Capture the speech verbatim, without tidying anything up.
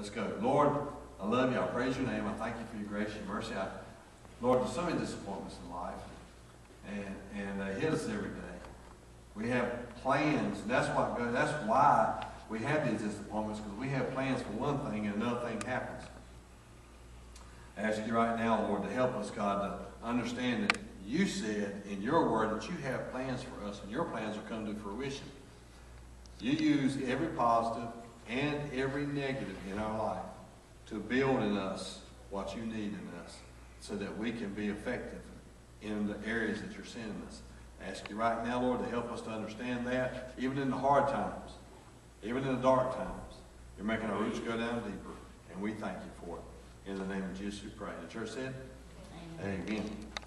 Let's go. Lord, I love you. I praise your name. I thank you for your grace and mercy. I, Lord, there's so many disappointments in life, and and they hit us every day. We have plans. And that's what. That's why we have these disappointments, because we have plans for one thing and another thing happens. I ask you right now, Lord, to help us, God, to understand that you said in your word that you have plans for us, and your plans will come to fruition. You use every positive and every negative in our life to build in us what you need in us, so that we can be effective in the areas that you're sending us. I ask you right now, Lord, to help us to understand that, even in the hard times, even in the dark times, you're making our roots go down deeper, and we thank you for it. In the name of Jesus we pray. The church said, amen. Amen.